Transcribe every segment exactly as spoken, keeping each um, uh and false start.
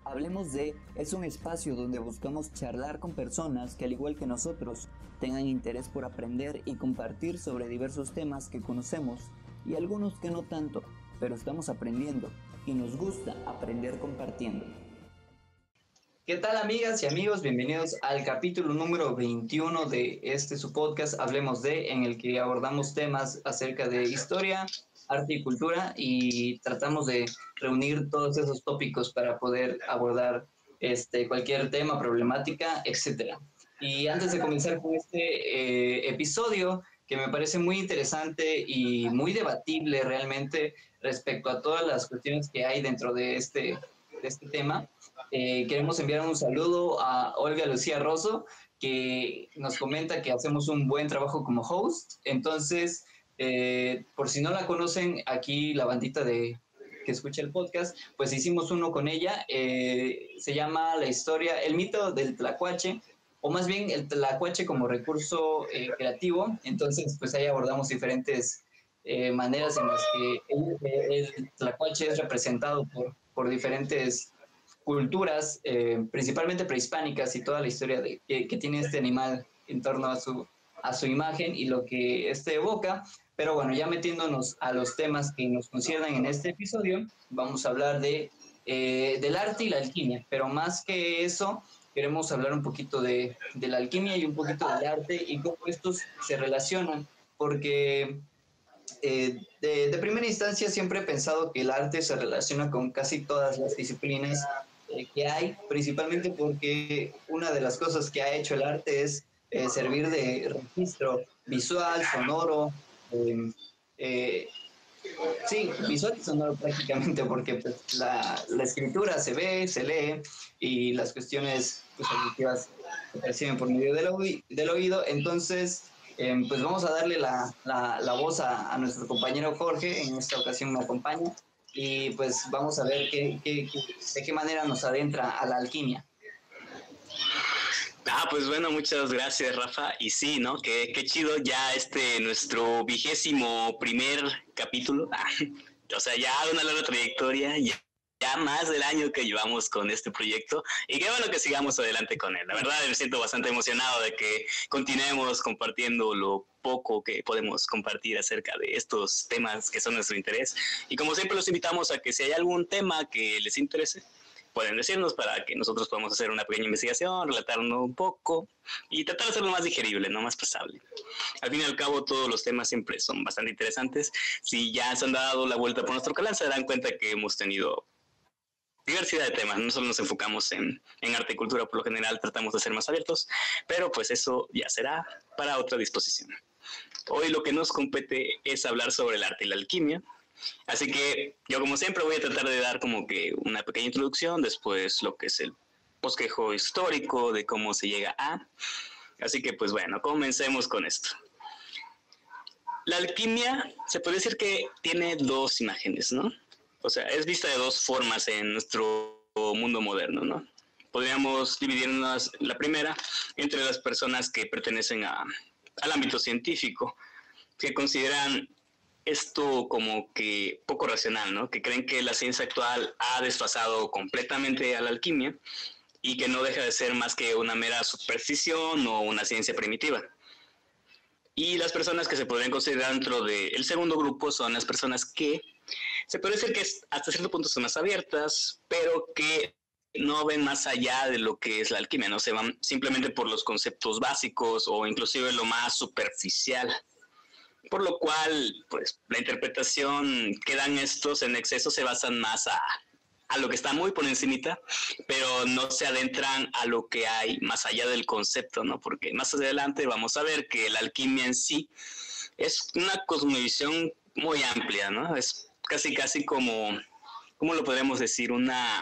Hablemos de es un espacio donde buscamos charlar con personas que al igual que nosotros tengan interés por aprender y compartir sobre diversos temas que conocemos y algunos que no tanto, pero estamos aprendiendo y nos gusta aprender compartiendo. ¿Qué tal, amigas y amigos? Bienvenidos al capítulo número veintiuno de este su podcast Hablemos de, en el que abordamos temas acerca de historia, arte y cultura y tratamos de reunir todos esos tópicos para poder abordar este, cualquier tema, problemática, etcétera. Y antes de comenzar con este eh, episodio, que me parece muy interesante y muy debatible realmente respecto a todas las cuestiones que hay dentro de este, de este tema, eh, queremos enviar un saludo a Olga Lucía Rosso, que nos comenta que hacemos un buen trabajo como host. Entonces, Eh, por si no la conocen, aquí la bandita de que escucha el podcast, pues hicimos uno con ella, eh, se llama La historia, el mito del tlacuache, o más bien el tlacuache como recurso eh, creativo. Entonces, pues ahí abordamos diferentes eh, maneras en las que el, el tlacuache es representado por, por diferentes culturas, eh, principalmente prehispánicas, y toda la historia de, que, que tiene este animal en torno a su, a su imagen y lo que este evoca. Pero bueno, ya metiéndonos a los temas que nos conciernan en este episodio, vamos a hablar de, eh, del arte y la alquimia. Pero más que eso, queremos hablar un poquito de, de la alquimia y un poquito del arte y cómo estos se relacionan. Porque eh, de, de primera instancia siempre he pensado que el arte se relaciona con casi todas las disciplinas eh, que hay, principalmente porque una de las cosas que ha hecho el arte es eh, servir de registro visual, sonoro, Eh, eh, sí, visual y sonoro prácticamente, porque pues, la, la escritura se ve, se lee, y las cuestiones pues, auditivas se perciben por medio del, oí- del oído. Entonces, eh, pues vamos a darle la, la, la voz a, a nuestro compañero Jorge. En esta ocasión me acompaña, y pues vamos a ver qué, qué, qué, de qué manera nos adentra a la alquimia. Ah, pues bueno, muchas gracias, Rafa. Y sí, ¿no? Qué, qué chido ya este, nuestro vigésimo primer capítulo. Ah, o sea, ya una larga trayectoria, ya, ya más del año que llevamos con este proyecto. Y qué bueno que sigamos adelante con él. La verdad, me siento bastante emocionado de que continuemos compartiendo lo poco que podemos compartir acerca de estos temas que son nuestro interés. Y como siempre, los invitamos a que si hay algún tema que les interese, pueden decirnos para que nosotros podamos hacer una pequeña investigación, relatarlo un poco y tratar de hacerlo más digerible, no más pasable. Al fin y al cabo, todos los temas siempre son bastante interesantes. Si ya se han dado la vuelta por nuestro canal, se darán cuenta que hemos tenido diversidad de temas. No solo nos enfocamos en, en arte y cultura, por lo general tratamos de ser más abiertos, pero pues eso ya será para otra disposición. Hoy lo que nos compete es hablar sobre el arte y la alquimia. Así que yo, como siempre, voy a tratar de dar como que una pequeña introducción, después lo que es el bosquejo histórico de cómo se llega a. Así que pues bueno, comencemos con esto. La alquimia se puede decir que tiene dos imágenes, ¿no? O sea, es vista de dos formas en nuestro mundo moderno, ¿no? Podríamos dividirnos la primera entre las personas que pertenecen a, al ámbito científico, que consideran esto como que poco racional, ¿no? Que creen que la ciencia actual ha desfasado completamente a la alquimia y que no deja de ser más que una mera superstición o una ciencia primitiva. Y las personas que se podrían considerar dentro del segundo grupo son las personas que se puede decir que hasta cierto punto son más abiertas, pero que no ven más allá de lo que es la alquimia, no se van simplemente por los conceptos básicos o inclusive lo más superficial. Por lo cual, pues, la interpretación que dan estos en exceso se basan más a, a lo que está muy por encimita, pero no se adentran a lo que hay más allá del concepto, ¿no? Porque más adelante vamos a ver que la alquimia en sí es una cosmovisión muy amplia, ¿no? Es casi, casi como, ¿cómo lo podemos decir? Una...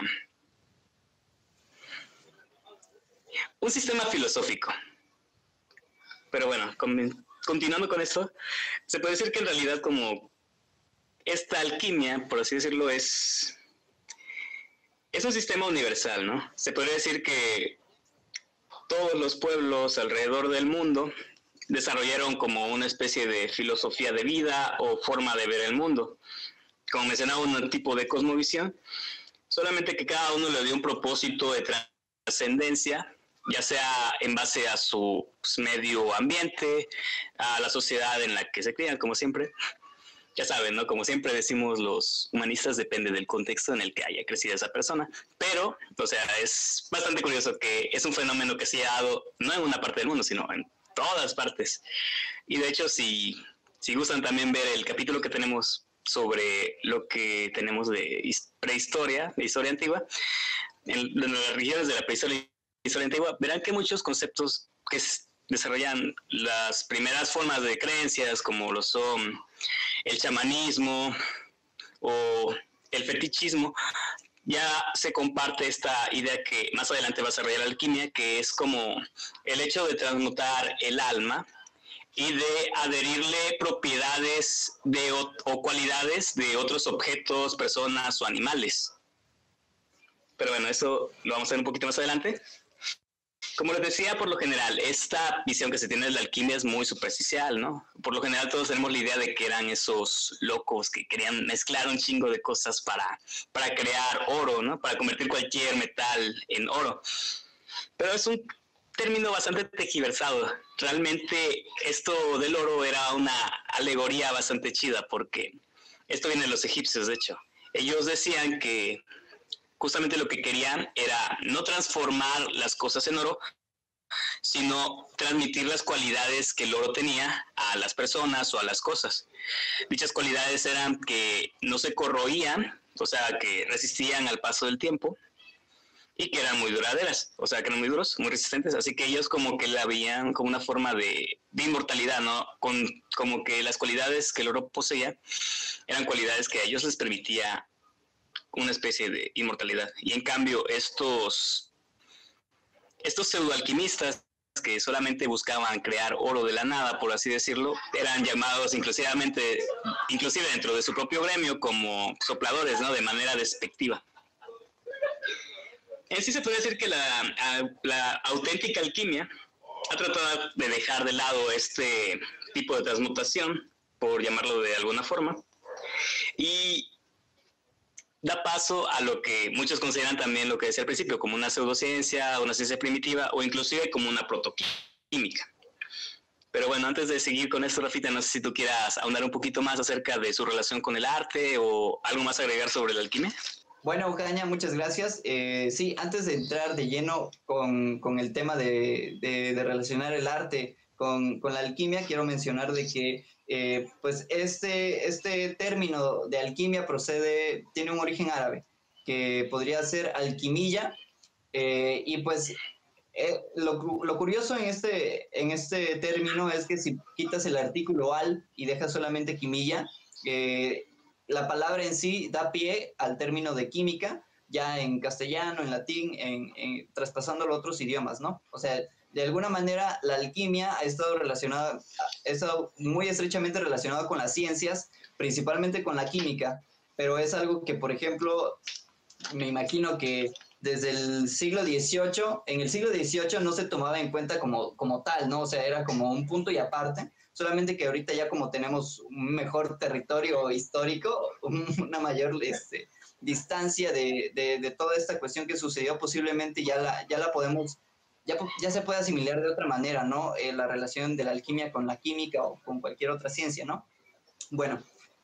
un sistema filosófico. Pero bueno, con... continuando con esto, se puede decir que en realidad como esta alquimia, por así decirlo, es, es un sistema universal, ¿no? Se podría decir que todos los pueblos alrededor del mundo desarrollaron como una especie de filosofía de vida o forma de ver el mundo. Como mencionaba, un tipo de cosmovisión solamente que cada uno le dio un propósito de trascendencia, ya sea en base a su medio ambiente, a la sociedad en la que se crían, como siempre. Ya saben, ¿no? Como siempre decimos los humanistas, depende del contexto en el que haya crecido esa persona. Pero, o sea, es bastante curioso que es un fenómeno que se ha dado, no en una parte del mundo, sino en todas partes. Y de hecho, si, si gustan también ver el capítulo que tenemos sobre lo que tenemos de prehistoria, de historia antigua, en, en las regiones de la prehistoria historia antigua, verán que muchos conceptos que desarrollan las primeras formas de creencias, como lo son el chamanismo o el fetichismo, ya se comparte esta idea que más adelante va a desarrollar la alquimia, que es como el hecho de transmutar el alma y de adherirle propiedades de, o, o cualidades de otros objetos, personas o animales. Pero bueno, eso lo vamos a ver un poquito más adelante. Como les decía, por lo general, esta visión que se tiene de la alquimia es muy superficial, ¿no? Por lo general todos tenemos la idea de que eran esos locos que querían mezclar un chingo de cosas para, para crear oro, ¿no? Para convertir cualquier metal en oro. Pero es un término bastante tergiversado. Realmente esto del oro era una alegoría bastante chida, porque esto viene de los egipcios, de hecho. Ellos decían que justamente lo que querían era no transformar las cosas en oro, sino transmitir las cualidades que el oro tenía a las personas o a las cosas. Dichas cualidades eran que no se corroían, o sea, que resistían al paso del tiempo, y que eran muy duraderas, o sea, que eran muy duros, muy resistentes. Así que ellos como que la veían como una forma de, de inmortalidad, ¿no? Con, como que las cualidades que el oro poseía eran cualidades que a ellos les permitía una especie de inmortalidad. Y en cambio, estos, estos pseudoalquimistas que solamente buscaban crear oro de la nada, por así decirlo, eran llamados inclusivamente, inclusive dentro de su propio gremio, como sopladores, ¿no? De manera despectiva. En sí se puede decir que la, la auténtica alquimia ha tratado de dejar de lado este tipo de transmutación, por llamarlo de alguna forma, y da paso a lo que muchos consideran también lo que decía al principio, como una pseudociencia, una ciencia primitiva o inclusive como una protoquímica. Pero bueno, antes de seguir con esto, Rafita, no sé si tú quieras ahondar un poquito más acerca de su relación con el arte o algo más agregar sobre la alquimia. Bueno, Caña, muchas gracias. Eh, sí, antes de entrar de lleno con, con el tema de, de, de relacionar el arte con, con la alquimia, quiero mencionar de que eh, pues este, este término de alquimia procede, tiene un origen árabe, que podría ser alquimilla, eh, y pues eh, lo, lo curioso en este, en este término es que si quitas el artículo al y dejas solamente quimilla, eh, la palabra en sí da pie al término de química, ya en castellano, en latín, en, en, traspasándolo a otros idiomas, ¿no? O sea, de alguna manera la alquimia ha estado relacionada, ha estado muy estrechamente relacionada con las ciencias, principalmente con la química, pero es algo que, por ejemplo, me imagino que desde el siglo dieciocho, en el siglo dieciocho no se tomaba en cuenta como, como tal, ¿no? O sea, era como un punto y aparte, solamente que ahorita ya como tenemos un mejor territorio histórico, una mayor este, distancia de, de, de toda esta cuestión que sucedió, posiblemente ya la, ya la podemos, ya, ya se puede asimilar de otra manera, ¿no? Eh, la relación de la alquimia con la química o con cualquier otra ciencia, ¿no? Bueno,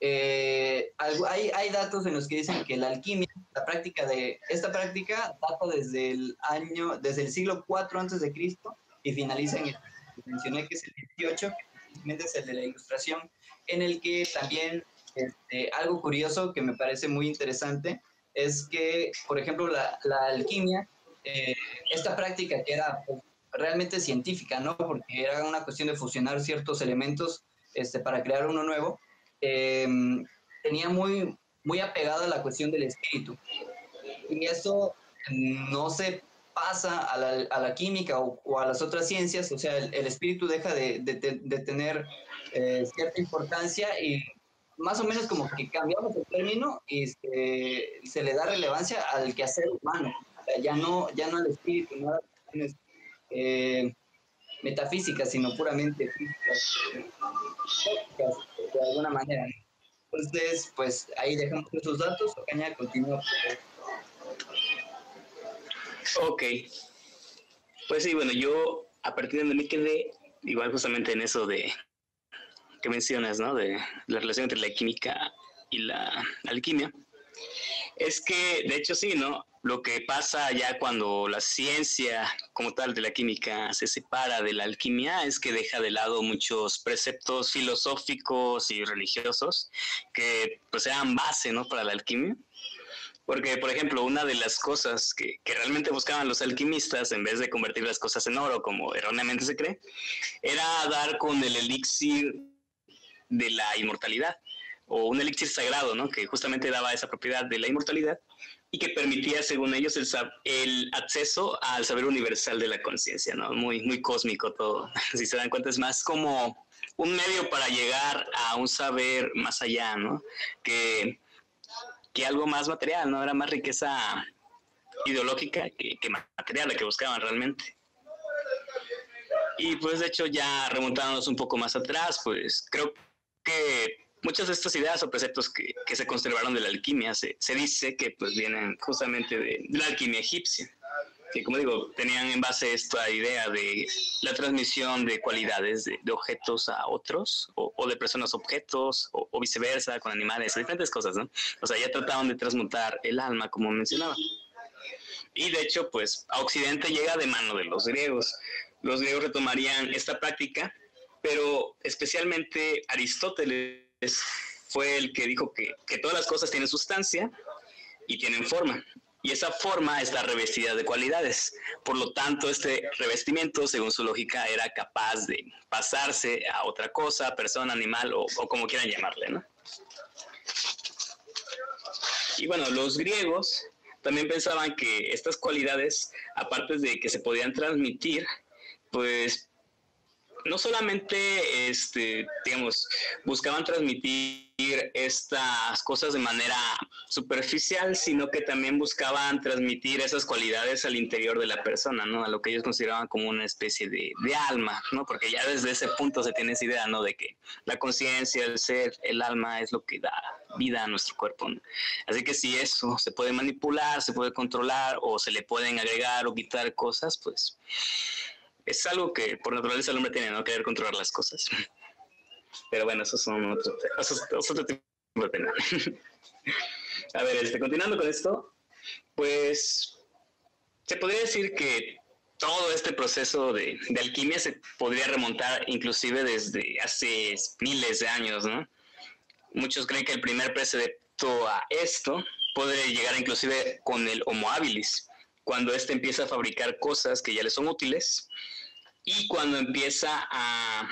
eh, hay, hay datos en los que dicen que la alquimia, la práctica de, esta práctica data desde el año, desde el siglo cuatro antes de Cristo y finaliza en el que mencioné, que es el dieciocho, es el de la Ilustración, en el que también este, algo curioso que me parece muy interesante es que, por ejemplo, la, la alquimia, eh, esta práctica que era pues, realmente científica, ¿no? Porque era una cuestión de fusionar ciertos elementos este, para crear uno nuevo, eh, tenía muy, muy apegada a la cuestión del espíritu. Y eso no se pasa a la, a la química o, o a las otras ciencias, o sea, el, el espíritu deja de, de, de tener eh, cierta importancia y más o menos como que cambiamos el término y se, se le da relevancia al quehacer humano, o sea, ya no, ya no al espíritu, no a las cuestiones eh, metafísicas, sino puramente físicas, físicas de alguna manera. Entonces, pues ahí dejamos esos datos. Caña, continúa. Ok. Pues sí, bueno, yo a partir de donde me quedé, igual justamente en eso de que mencionas, ¿no? De la relación entre la química y la alquimia. Es que, de hecho, sí, ¿no? Lo que pasa ya cuando la ciencia como tal de la química se separa de la alquimia es que deja de lado muchos preceptos filosóficos y religiosos que pues eran base, ¿no? Para la alquimia. Porque, por ejemplo, una de las cosas que, que realmente buscaban los alquimistas, en vez de convertir las cosas en oro, como erróneamente se cree, era dar con el elixir de la inmortalidad, o un elixir sagrado, ¿no? Que justamente daba esa propiedad de la inmortalidad y que permitía, según ellos, el, el acceso al saber universal de la conciencia, ¿no? Muy, muy cósmico todo. Si se dan cuenta, es más como un medio para llegar a un saber más allá, ¿no? Que... que algo más material, ¿no? Era más riqueza ideológica que, que material la que buscaban realmente. Y pues de hecho ya remontándonos un poco más atrás, pues creo que muchas de estas ideas o preceptos que, que se conservaron de la alquimia se, se dice que pues vienen justamente de, de la alquimia egipcia, que como digo, tenían en base esta idea de la transmisión de cualidades de, de objetos a otros, o, o de personas a objetos, o, o viceversa, con animales, diferentes cosas, ¿no? O sea, ya trataban de transmutar el alma, como mencionaba. Y de hecho, pues, a Occidente llega de mano de los griegos. Los griegos retomarían esta práctica, pero especialmente Aristóteles fue el que dijo que, que todas las cosas tienen sustancia y tienen forma. Y esa forma está revestida de cualidades. Por lo tanto, este revestimiento, según su lógica, era capaz de pasarse a otra cosa, persona, animal o, o como quieran llamarle, ¿no? Y bueno, los griegos también pensaban que estas cualidades, aparte de que se podían transmitir, pues no solamente, este, digamos, buscaban transmitir estas cosas de manera superficial, sino que también buscaban transmitir esas cualidades al interior de la persona, ¿no? A lo que ellos consideraban como una especie de, de alma, ¿no? Porque ya desde ese punto se tiene esa idea, ¿no? De que la conciencia, el ser, el alma es lo que da vida a nuestro cuerpo, ¿no? Así que si eso se puede manipular, se puede controlar o se le pueden agregar o quitar cosas, pues es algo que por naturaleza el hombre tiene, ¿no? Querer controlar las cosas. Pero bueno, esos son otros eso es otro tipo de tema. A ver, este, continuando con esto, pues se podría decir que todo este proceso de, de alquimia se podría remontar inclusive desde hace miles de años, ¿no? Muchos creen que el primer precedente a esto puede llegar inclusive con el Homo habilis, cuando éste empieza a fabricar cosas que ya le son útiles y cuando empieza a,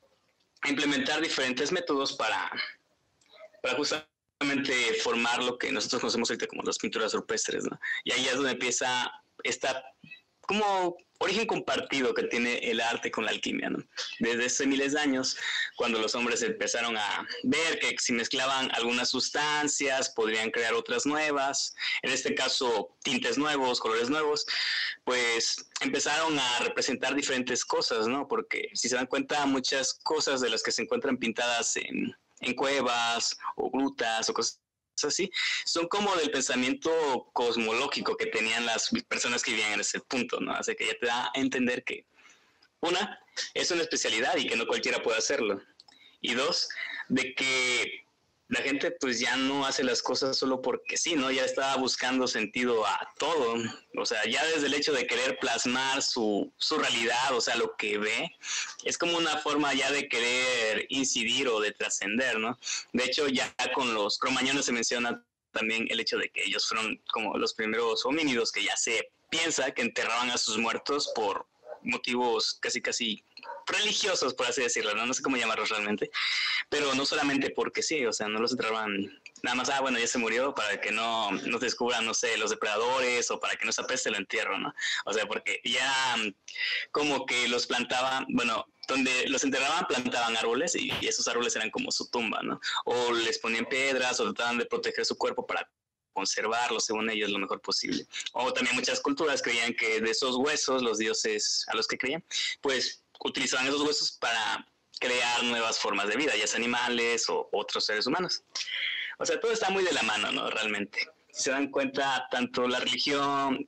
a implementar diferentes métodos para, para justamente formar lo que nosotros conocemos ahorita como las pinturas rupestres, ¿no? Y ahí es donde empieza esta como origen compartido que tiene el arte con la alquimia, ¿no? Desde hace miles de años, cuando los hombres empezaron a ver que si mezclaban algunas sustancias, podrían crear otras nuevas, en este caso tintes nuevos, colores nuevos, pues empezaron a representar diferentes cosas, ¿no? Porque si se dan cuenta, muchas cosas de las que se encuentran pintadas en, en cuevas o grutas o cosas así, son como del pensamiento cosmológico que tenían las personas que vivían en ese punto, ¿no? Así que ya te da a entender que, una, es una especialidad y que no cualquiera puede hacerlo. Y dos, de que la gente pues ya no hace las cosas solo porque sí, ¿no? Ya estaba buscando sentido a todo. O sea, ya desde el hecho de querer plasmar su, su realidad, o sea, lo que ve, es como una forma ya de querer incidir o de trascender, ¿no? De hecho, ya con los cromañones se menciona también el hecho de que ellos fueron como los primeros homínidos que ya se piensa que enterraban a sus muertos por motivos casi casi religiosos, por así decirlo, ¿no? No sé cómo llamarlos realmente, pero no solamente porque sí, o sea, no los enterraban nada más, ah, bueno, ya se murió para que no, no se descubran, no sé, los depredadores o para que no se apeste el entierro, ¿no? O sea, porque ya como que los plantaban, bueno, donde los enterraban plantaban árboles y, y esos árboles eran como su tumba, ¿no? O les ponían piedras o trataban de proteger su cuerpo para conservarlo, según ellos, lo mejor posible. O también muchas culturas creían que de esos huesos, los dioses a los que creían, pues utilizaban esos huesos para crear nuevas formas de vida, ya sea animales o otros seres humanos. O sea, todo está muy de la mano, ¿no? Realmente. Si se dan cuenta, tanto la religión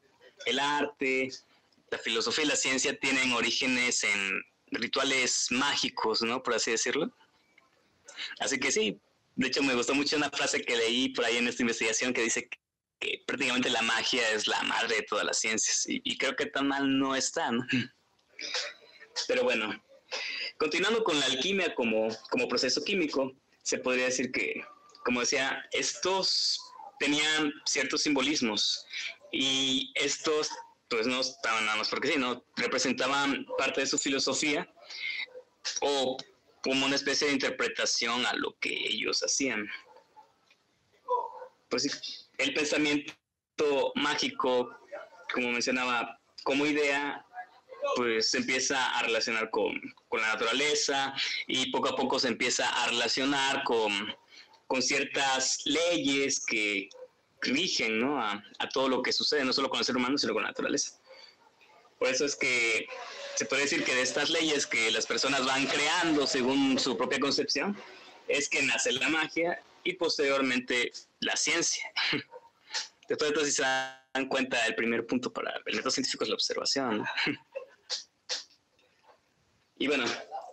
el arte, la filosofía y la ciencia tienen orígenes en rituales mágicos, ¿no? Por así decirlo. Así que sí, de hecho me gustó mucho una frase que leí por ahí en esta investigación que dice que, que prácticamente la magia es la madre de todas las ciencias. Y, y creo que tan mal no está, ¿no? Pero bueno, continuando con la alquimia como, como proceso químico, se podría decir que, como decía, estos tenían ciertos simbolismos y estos pues no estaban nada más porque sí, no representaban parte de su filosofía o como una especie de interpretación a lo que ellos hacían. Pues sí, el pensamiento mágico, como mencionaba, como idea, pues se empieza a relacionar con, con la naturaleza y poco a poco se empieza a relacionar con, con ciertas leyes que rigen, ¿no? a, a todo lo que sucede, no solo con el ser humano, sino con la naturaleza. Por eso es que se puede decir que de estas leyes que las personas van creando según su propia concepción, es que nace la magia y posteriormente la ciencia. Después de todo, si se dan cuenta, el primer punto para el método científico es la observación, ¿no? Y bueno,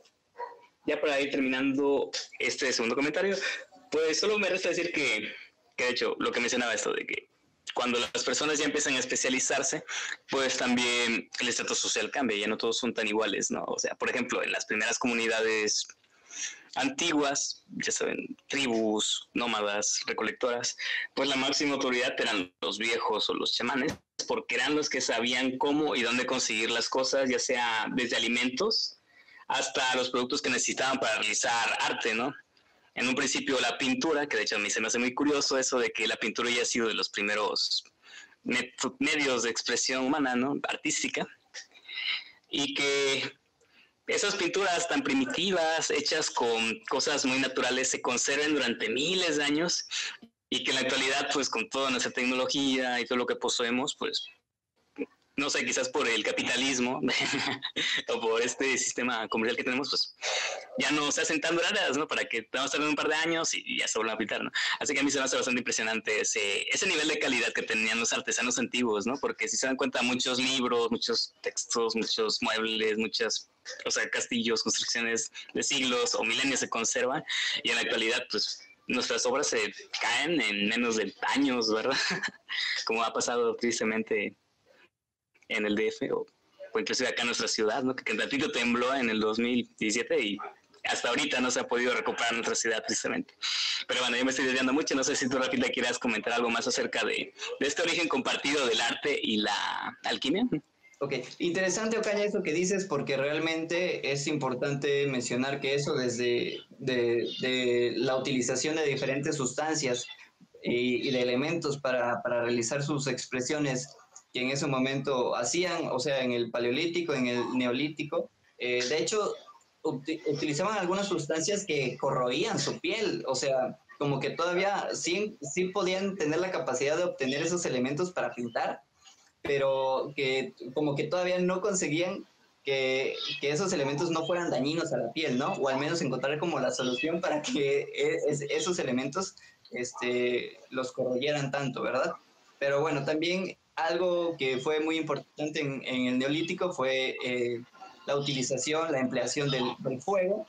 ya para ir terminando este segundo comentario, pues solo me resta decir que, que de hecho, lo que mencionaba esto de que cuando las personas ya empiezan a especializarse, pues también el estatus social cambia, ya no todos son tan iguales, ¿no? O sea, por ejemplo, en las primeras comunidades antiguas, ya saben, tribus, nómadas, recolectoras, pues la máxima autoridad eran los viejos o los chamanes, porque eran los que sabían cómo y dónde conseguir las cosas, ya sea desde alimentos hasta los productos que necesitaban para realizar arte, ¿no? En un principio la pintura, que de hecho a mí se me hace muy curioso eso de que la pintura ya ha sido de los primeros med- medios de expresión humana, ¿no? Artística, y que esas pinturas tan primitivas, hechas con cosas muy naturales, se conserven durante miles de años y que en la actualidad, pues con toda nuestra tecnología y todo lo que poseemos, pues no sé, quizás por el capitalismo o por este sistema comercial que tenemos, pues ya no se hacen tan duraderas, ¿no? Para que vamos a tener un par de años y ya se vuelvan a pintar, ¿no? Así que a mí se me hace bastante impresionante ese, ese nivel de calidad que tenían los artesanos antiguos, ¿no? Porque si se dan cuenta, muchos libros, muchos textos, muchos muebles, muchas, o sea, castillos, construcciones de siglos o milenios se conservan y en la actualidad, pues nuestras obras se caen en menos de años, ¿verdad? Como ha pasado tristemente en el D F o, o inclusive acá en nuestra ciudad, ¿no? Que, que tantito tembló en el dos mil diecisiete y hasta ahorita no se ha podido recuperar nuestra ciudad, tristemente. Pero bueno, yo me estoy desviando mucho, no sé si tú, Rafita, quieras comentar algo más acerca de, de este origen compartido del arte y la alquimia. Ok, interesante, Ocaña, eso que dices, porque realmente es importante mencionar que eso desde de, de la utilización de diferentes sustancias y, y de elementos para, para realizar sus expresiones que en ese momento hacían, o sea, en el paleolítico, en el neolítico. Eh, de hecho, ut- utilizaban algunas sustancias que corroían su piel, o sea, como que todavía sí, sí podían tener la capacidad de obtener esos elementos para pintar, pero que como que todavía no conseguían que, que esos elementos no fueran dañinos a la piel, ¿no? O al menos encontrar como la solución para que es, esos elementos este, los corroyeran tanto, ¿verdad? Pero bueno, también algo que fue muy importante en, en el Neolítico fue eh, la utilización, la empleación del, del fuego.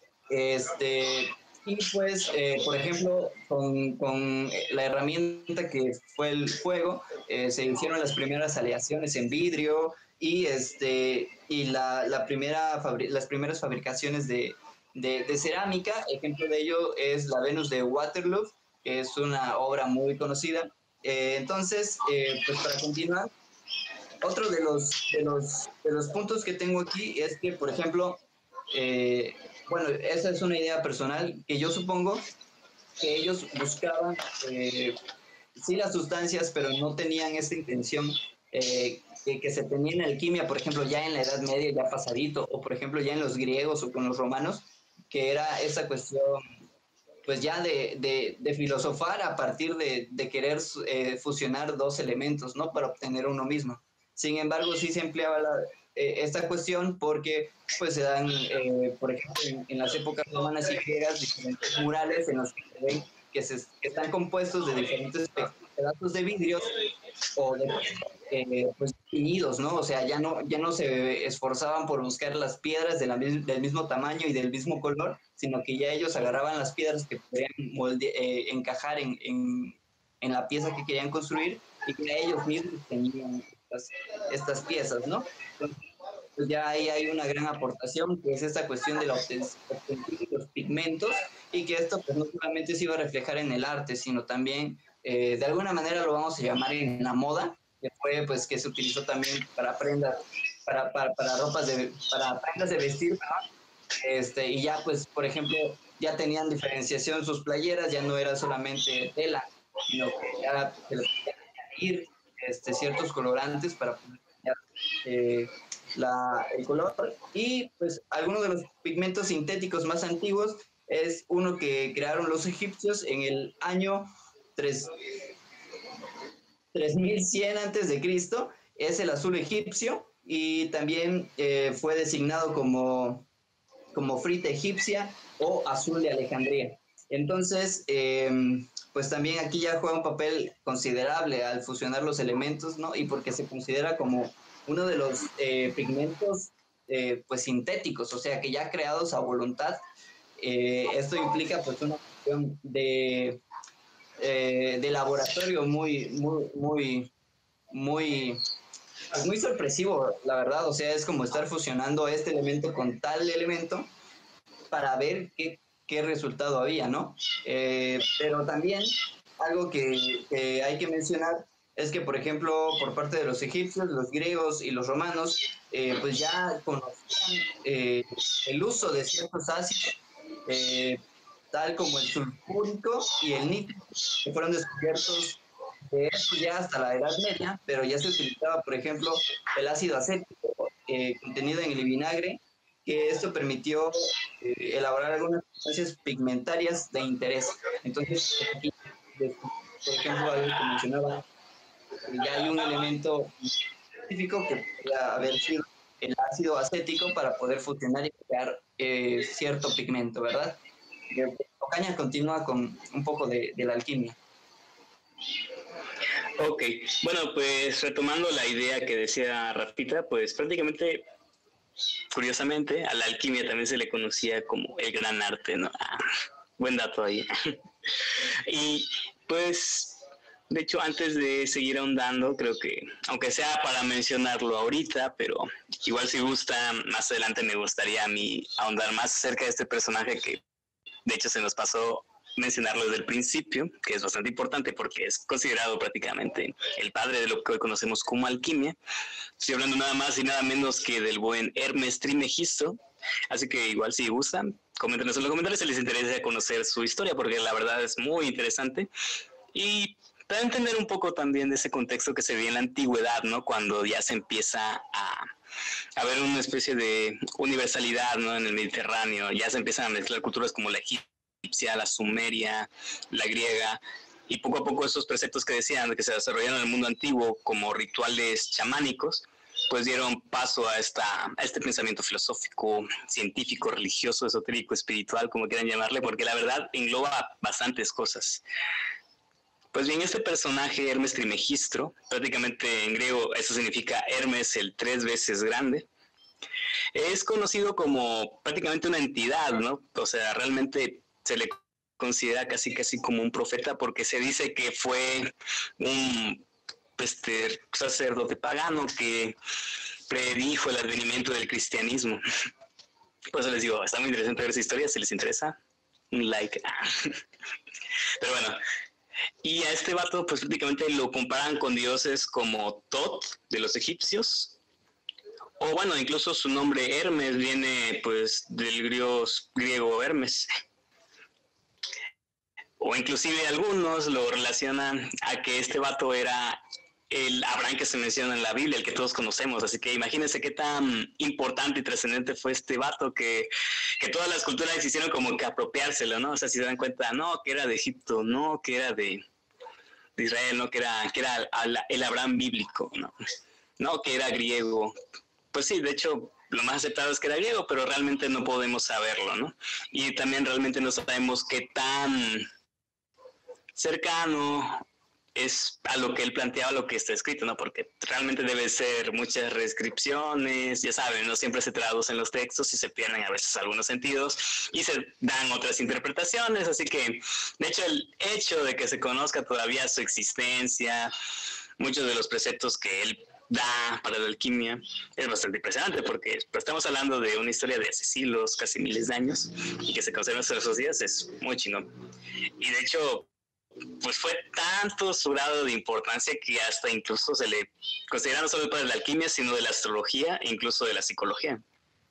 Este, y pues, eh, por ejemplo, con, con la herramienta que fue el fuego, eh, se hicieron las primeras aleaciones en vidrio y, este, y la, la primera fabri- las primeras fabricaciones de, de, de cerámica. Ejemplo de ello es la Venus de Waterloo, que es una obra muy conocida. Eh, entonces, eh, pues para continuar, otro de los, de, los, de los puntos que tengo aquí es que, por ejemplo, eh, bueno, esa es una idea personal que yo supongo que ellos buscaban, eh, sí, las sustancias, pero no tenían esta intención eh, que, que se tenía en alquimia, por ejemplo, ya en la Edad Media, ya pasadito, o por ejemplo, ya en los griegos o con los romanos, que era esa cuestión pues ya de, de, de filosofar a partir de, de querer eh, fusionar dos elementos, ¿no? Para obtener uno mismo. Sin embargo, sí se empleaba la, eh, esta cuestión porque pues se dan, eh, por ejemplo, en, en las épocas romanas y griegas, diferentes murales en los que se ven que, se, que están compuestos de diferentes pedazos de vidrios o de eh, pues unidos, ¿no? O sea, ya no, ya no se esforzaban por buscar las piedras de la, del mismo tamaño y del mismo color, sino que ya ellos agarraban las piedras que podían molde, eh, encajar en, en, en, la pieza que querían construir y que ellos mismos tenían estas, estas piezas, ¿no? Entonces, pues ya ahí hay una gran aportación, que es esta cuestión de la obtención de los pigmentos, y que esto pues no solamente se iba a reflejar en el arte, sino también eh, de alguna manera lo vamos a llamar en la moda, que fue pues que se utilizó también para prendas, para, para, para ropas de, para prendas de vestir, ¿no? Este, y ya pues por ejemplo ya tenían diferenciación sus playeras, ya no era solamente tela, sino que ya se les podían añadir este, ciertos colorantes para poder eh, la, el color. Y pues algunos de los pigmentos sintéticos más antiguos es uno que crearon los egipcios en el año tres mil cien antes de Cristo, es el azul egipcio, y también eh, fue designado como, como frita egipcia o azul de Alejandría. Entonces, eh, pues también aquí ya juega un papel considerable al fusionar los elementos, ¿no? Y porque se considera como uno de los eh, pigmentos eh, pues sintéticos, o sea, que ya creados a voluntad. Eh, esto implica pues una cuestión de, eh, de laboratorio muy, muy, muy, muy, pues muy sorpresivo, la verdad. O sea, es como estar fusionando este elemento con tal elemento para ver qué, qué resultado había, ¿no? Eh, pero también algo que, que hay que mencionar es que, por ejemplo, por parte de los egipcios, los griegos y los romanos, eh, pues ya conocían eh, el uso de ciertos ácidos, eh, tal como el sulfúrico y el nítrico, que fueron descubiertos de eso ya hasta la Edad Media, pero ya se utilizaba, por ejemplo, el ácido acético eh, contenido en el vinagre, que esto permitió eh, elaborar algunas sustancias pigmentarias de interés. Entonces, aquí, por ejemplo, algo que mencionaba, ya hay un elemento específico que podría haber sido el ácido acético para poder fusionar y crear eh, cierto pigmento, ¿verdad? Ocaña continúa con un poco de, de la alquimia. Ok, bueno, pues retomando la idea que decía Rafita, pues prácticamente, curiosamente, a la alquimia también se le conocía como el gran arte, ¿no? Ah, buen dato ahí. Y pues, de hecho, antes de seguir ahondando, creo que, aunque sea para mencionarlo ahorita, pero igual si gusta, más adelante me gustaría a mí ahondar más acerca de este personaje que, de hecho, se nos pasó mencionarlo desde el principio, que es bastante importante porque es considerado prácticamente el padre de lo que hoy conocemos como alquimia. Estoy hablando nada más y nada menos que del buen Hermes Trismegisto, así que igual si gustan, coméntenos en los comentarios si les interesa conocer su historia, porque la verdad es muy interesante. Y para entender un poco también de ese contexto que se vio en la antigüedad, ¿no? Cuando ya se empieza a, a ver una especie de universalidad, ¿no? En el Mediterráneo, ya se empiezan a mezclar culturas como la egipcia, la sumeria, la griega, y poco a poco esos preceptos que decían que se desarrollaron en el mundo antiguo como rituales chamánicos, pues dieron paso a, esta, a este pensamiento filosófico, científico, religioso, esotérico, espiritual, como quieran llamarle, porque la verdad engloba bastantes cosas. Pues bien, este personaje, Hermes Trismegisto, prácticamente en griego eso significa Hermes el tres veces grande, es conocido como prácticamente una entidad, ¿no? O sea, realmente se le considera casi casi como un profeta porque se dice que fue un este, sacerdote pagano que predijo el advenimiento del cristianismo. Por eso les digo, está muy interesante ver esa historia, si les interesa, un like. Pero bueno, y a este vato pues prácticamente lo comparan con dioses como Tot de los egipcios, o bueno, incluso su nombre Hermes viene pues del griego, griego Hermes, o inclusive algunos lo relacionan a que este vato era el Abraham que se menciona en la Biblia, el que todos conocemos. Así que imagínense qué tan importante y trascendente fue este vato que, que todas las culturas quisieron como que apropiárselo, ¿no? O sea, si se dan cuenta, no, que era de Egipto, no, que era de, de Israel, no, que era, que era el Abraham bíblico, ¿no? No, que era griego. Pues sí, de hecho, lo más aceptado es que era griego, pero realmente no podemos saberlo, ¿no? Y también realmente no sabemos qué tan cercano es a lo que él planteaba lo que está escrito, ¿no? Porque realmente debe ser muchas reescripciones, ya saben, no siempre se traducen los textos y se pierden a veces algunos sentidos y se dan otras interpretaciones, así que de hecho el hecho de que se conozca todavía su existencia, muchos de los preceptos que él da para la alquimia es bastante impresionante porque pues, estamos hablando de una historia de hace siglos, casi miles de años y que se conserva hasta esos días es muy chingón. Y de hecho pues fue tanto su grado de importancia que hasta incluso se le considera no solo el padre de la alquimia, sino de la astrología e incluso de la psicología.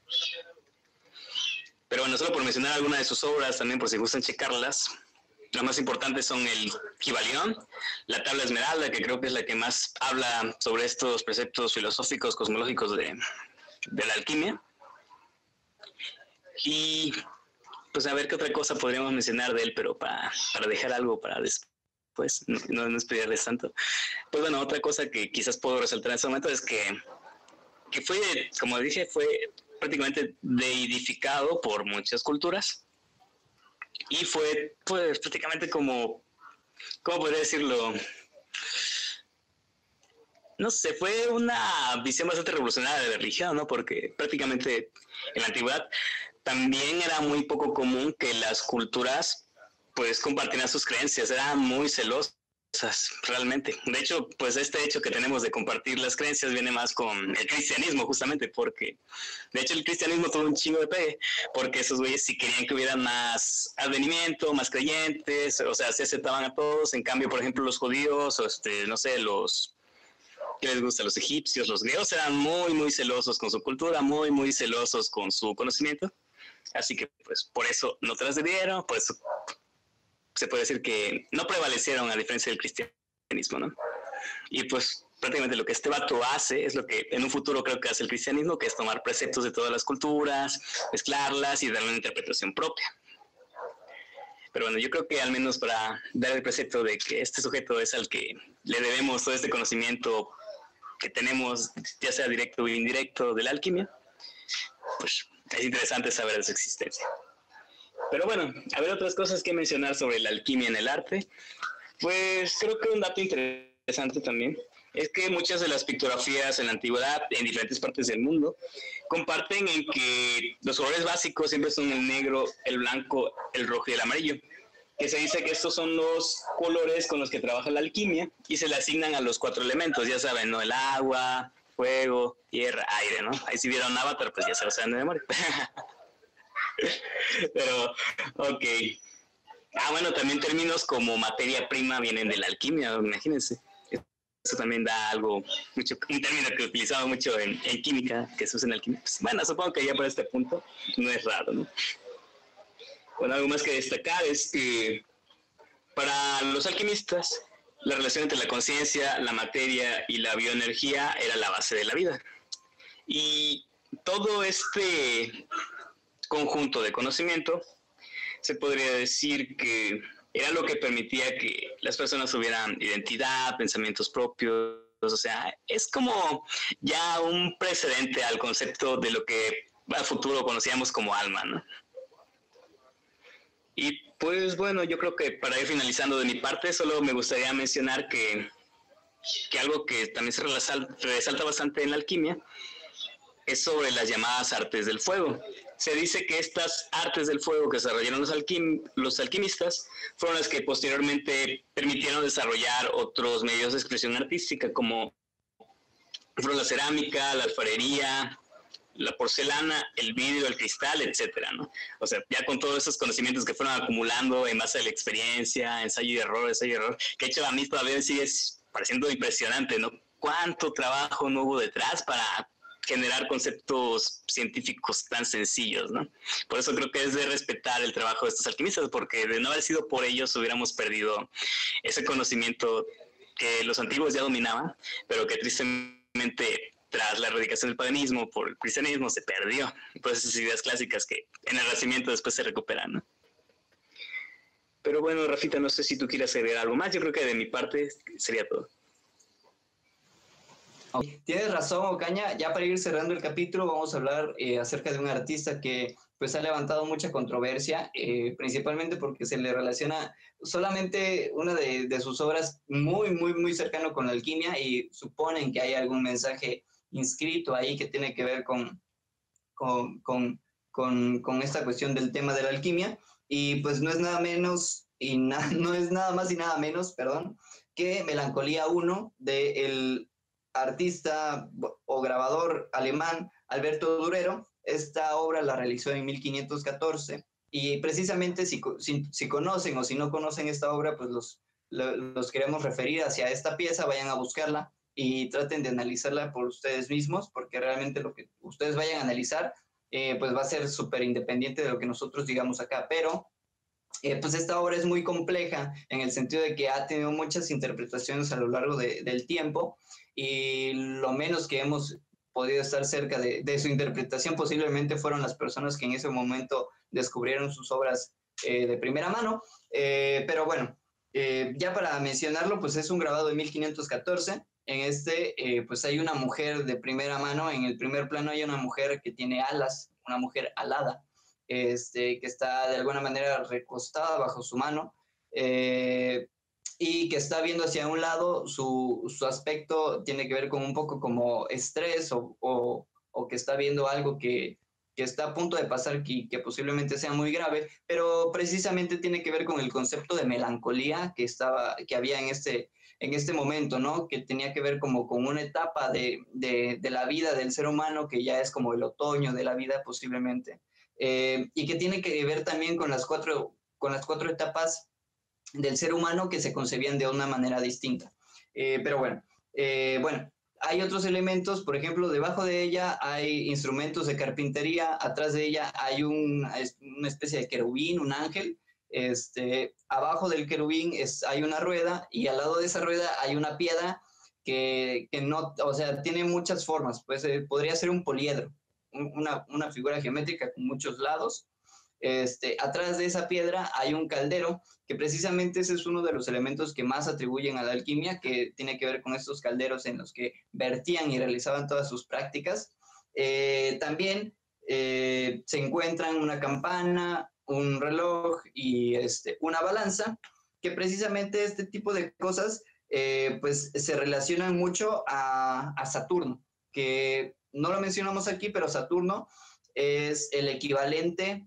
Pero bueno, solo por mencionar algunas de sus obras, también por si gustan checarlas, las más importantes son el Kybalión, la Tabla Esmeralda, que creo que es la que más habla sobre estos preceptos filosóficos, cosmológicos de, de la alquimia. Y pues a ver qué otra cosa podríamos mencionar de él, pero para, para dejar algo para después, no, no, no estudiarles tanto. Pues bueno, otra cosa que quizás puedo resaltar en este momento es que, que fue, como dije, fue prácticamente deidificado por muchas culturas y fue pues prácticamente como, ¿cómo podría decirlo? No sé, fue una visión bastante revolucionaria de la religión, ¿no? Porque prácticamente en la antigüedad también era muy poco común que las culturas pues compartieran sus creencias, eran muy celosas realmente. De hecho, pues este hecho que tenemos de compartir las creencias viene más con el cristianismo justamente porque, de hecho el cristianismo tuvo un chingo de pegue, porque esos güeyes sí querían que hubiera más advenimiento, más creyentes, o sea, se aceptaban a todos, en cambio, por ejemplo, los judíos, o este, no sé, los... ¿Qué les gusta? Los egipcios, los griegos eran muy, muy celosos con su cultura, muy, muy celosos con su conocimiento. Así que, pues, por eso no trascendieron, pues se puede decir que no prevalecieron a diferencia del cristianismo, ¿no? Y pues prácticamente lo que este vato hace es lo que en un futuro creo que hace el cristianismo, que es tomar preceptos de todas las culturas, mezclarlas y darle una interpretación propia. Pero bueno, yo creo que al menos para dar el precepto de que este sujeto es al que le debemos todo este conocimiento que tenemos, ya sea directo o indirecto, de la alquimia, pues es interesante saber de su existencia. Pero bueno, a ver otras cosas que mencionar sobre la alquimia en el arte. Pues creo que un dato interesante también es que muchas de las pictografías en la antigüedad, en diferentes partes del mundo, comparten en que los colores básicos siempre son el negro, el blanco, el rojo y el amarillo. Que se dice que estos son los colores con los que trabaja la alquimia y se le asignan a los cuatro elementos, ya saben, ¿no? El agua, fuego, tierra, aire, ¿no? Ahí si vieron Avatar, pues ya se lo saben de memoria. Pero, ok. Ah, bueno, también términos como materia prima vienen de la alquimia, imagínense. Eso también da algo, mucho, un término que utilizamos mucho en, en química, que se usa en alquimia. Pues, bueno, supongo que ya por este punto no es raro, ¿no? Bueno, algo más que destacar es que para los alquimistas, la relación entre la conciencia, la materia y la bioenergía era la base de la vida. Y todo este conjunto de conocimiento se podría decir que era lo que permitía que las personas tuvieran identidad, pensamientos propios, o sea, es como ya un precedente al concepto de lo que a futuro conocíamos como alma, ¿no? Y pues bueno, yo creo que para ir finalizando de mi parte, solo me gustaría mencionar que, que algo que también se resalta, resalta bastante en la alquimia es sobre las llamadas artes del fuego. Se dice que estas artes del fuego que desarrollaron los, alquim, los alquimistas fueron las que posteriormente permitieron desarrollar otros medios de expresión artística como fueron la cerámica, la alfarería, la porcelana, el vidrio, el cristal, etcétera, ¿no? O sea, ya con todos esos conocimientos que fueron acumulando en base a la experiencia, ensayo y error, ensayo y error, que de hecho a mí todavía sigue pareciendo impresionante, ¿no? Cuánto trabajo no hubo detrás para generar conceptos científicos tan sencillos, ¿no? Por eso creo que es de respetar el trabajo de estos alquimistas, porque de no haber sido por ellos hubiéramos perdido ese conocimiento que los antiguos ya dominaban, pero que tristemente tras la erradicación del paganismo por el cristianismo se perdió. Pues esas ideas clásicas que en el Renacimiento después se recuperan, ¿no? Pero bueno, Rafita, no sé si tú quieres agregar algo más. Yo creo que de mi parte sería todo. Tienes razón, Ocaña. Ya para ir cerrando el capítulo, vamos a hablar eh, acerca de un artista que pues ha levantado mucha controversia, eh, principalmente porque se le relaciona solamente una de, de sus obras muy, muy, muy cercano con la alquimia y suponen que hay algún mensaje inscrito ahí que tiene que ver con, con, con, con, con esta cuestión del tema de la alquimia. Y pues no es nada menos, y na, no es nada más y nada menos, perdón, que Melancolía uno del artista o grabador alemán Alberto Durero. Esta obra la realizó en mil quinientos catorce y precisamente si, si, si conocen o si no conocen esta obra, pues los, los queremos referir hacia esta pieza, vayan a buscarla y traten de analizarla por ustedes mismos, porque realmente lo que ustedes vayan a analizar, eh, pues va a ser súper independiente de lo que nosotros digamos acá, pero eh, pues esta obra es muy compleja en el sentido de que ha tenido muchas interpretaciones a lo largo de, del tiempo y lo menos que hemos podido estar cerca de, de su interpretación posiblemente fueron las personas que en ese momento descubrieron sus obras eh, de primera mano, eh, pero bueno, eh, ya para mencionarlo, pues es un grabado de mil quinientos catorce. En este, eh, pues hay una mujer de primera mano. En el primer plano hay una mujer que tiene alas, una mujer alada, este, que está de alguna manera recostada bajo su mano eh, y que está viendo hacia un lado. Su, su aspecto tiene que ver con un poco como estrés o, o, o que está viendo algo que, que está a punto de pasar y que posiblemente sea muy grave, pero precisamente tiene que ver con el concepto de melancolía que, estaba, que había en este, en este momento, ¿no? Que tenía que ver como con una etapa de, de, de la vida del ser humano que ya es como el otoño de la vida posiblemente, eh, y que tiene que ver también con las, cuatro, con las cuatro etapas del ser humano que se concebían de una manera distinta. Eh, pero bueno, eh, bueno, hay otros elementos, por ejemplo, debajo de ella hay instrumentos de carpintería, atrás de ella hay un, una especie de querubín, un ángel, este, abajo del querubín es, hay una rueda y al lado de esa rueda hay una piedra que, que no, o sea, tiene muchas formas, pues eh, podría ser un poliedro, una, una figura geométrica con muchos lados. Este, atrás de esa piedra hay un caldero, que precisamente ese es uno de los elementos que más atribuyen a la alquimia, que tiene que ver con estos calderos en los que vertían y realizaban todas sus prácticas. Eh, también eh, se encuentran una campana, un reloj y este, una balanza, que precisamente este tipo de cosas eh, pues se relacionan mucho a, a Saturno, que no lo mencionamos aquí, pero Saturno es el equivalente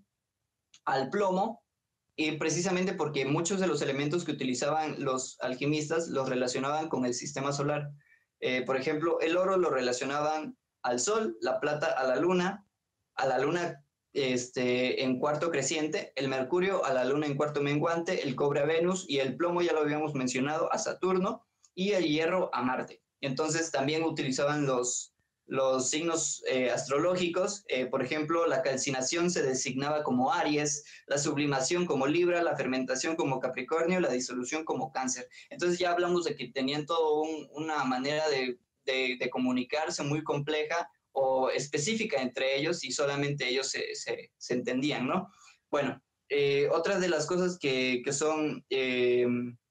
al plomo, y precisamente porque muchos de los elementos que utilizaban los alquimistas los relacionaban con el sistema solar. Eh, por ejemplo, el oro lo relacionaban al sol, la plata a la luna, a la luna este, en cuarto creciente, el mercurio a la luna en cuarto menguante, el cobre a Venus y el plomo, ya lo habíamos mencionado, a Saturno, y el hierro a Marte. Entonces también utilizaban los, los signos eh, astrológicos. Eh, por ejemplo, la calcinación se designaba como Aries, la sublimación como Libra, la fermentación como Capricornio, la disolución como Cáncer. Entonces ya hablamos de que tenían todo un, una manera de, de, de comunicarse muy compleja o específica entre ellos, y solamente ellos se, se, se entendían, ¿no? Bueno, eh, otras de las cosas que, que son eh,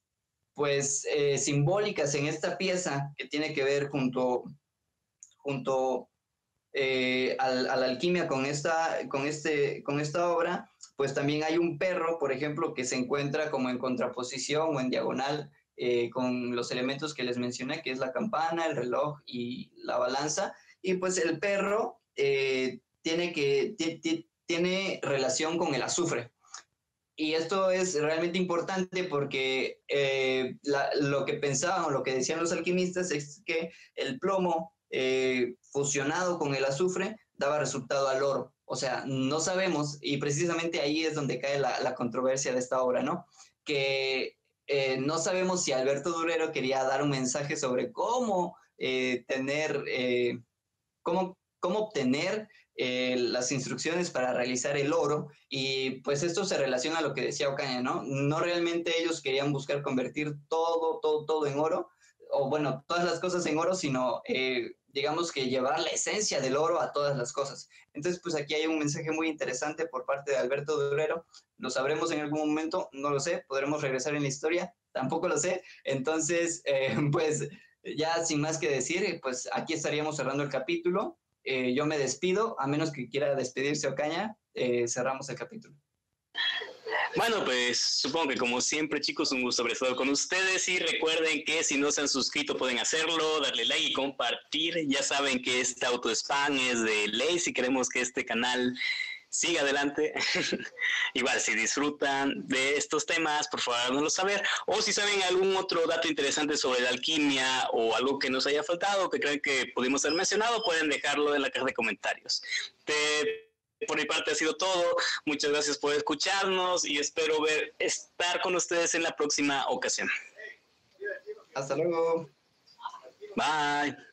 pues eh, simbólicas en esta pieza, que tiene que ver junto junto eh, al, a la alquimia con esta, con, este, con esta obra, pues también hay un perro, por ejemplo, que se encuentra como en contraposición o en diagonal eh, con los elementos que les mencioné, que es la campana, el reloj y la balanza. Y pues el perro eh, tiene, que, tiene relación con el azufre. Y esto es realmente importante porque eh, la, lo que pensaban o lo que decían los alquimistas es que el plomo eh, fusionado con el azufre daba resultado al oro. O sea, no sabemos, y precisamente ahí es donde cae la, la controversia de esta obra, ¿no? Que eh, no sabemos si Alberto Durero quería dar un mensaje sobre cómo eh, tener, eh, cómo, cómo obtener eh, las instrucciones para realizar el oro, y pues esto se relaciona a lo que decía Ocaña, ¿no? No realmente ellos querían buscar convertir todo, todo, todo en oro, o bueno, todas las cosas en oro, sino eh, digamos que llevar la esencia del oro a todas las cosas. Entonces, pues aquí hay un mensaje muy interesante por parte de Alberto Durero. ¿Lo sabremos en algún momento? No lo sé. ¿Podremos regresar en la historia? Tampoco lo sé. Entonces, eh, pues ya sin más que decir, pues aquí estaríamos cerrando el capítulo. Eh, yo me despido, a menos que quiera despedirse Ocaña, eh, cerramos el capítulo. Bueno, pues supongo que como siempre, chicos, un gusto haber estado con ustedes y recuerden que si no se han suscrito pueden hacerlo, darle like y compartir. Ya saben que este auto-spam es de ley si queremos que este canal siga adelante. Igual, si disfrutan de estos temas, por favor, háganoslo saber. O si saben algún otro dato interesante sobre la alquimia o algo que nos haya faltado, que creen que pudimos haber mencionado, pueden dejarlo en la caja de comentarios. Te Por mi parte ha sido todo. Muchas gracias por escucharnos y espero ver estar con ustedes en la próxima ocasión. Hasta luego. Bye.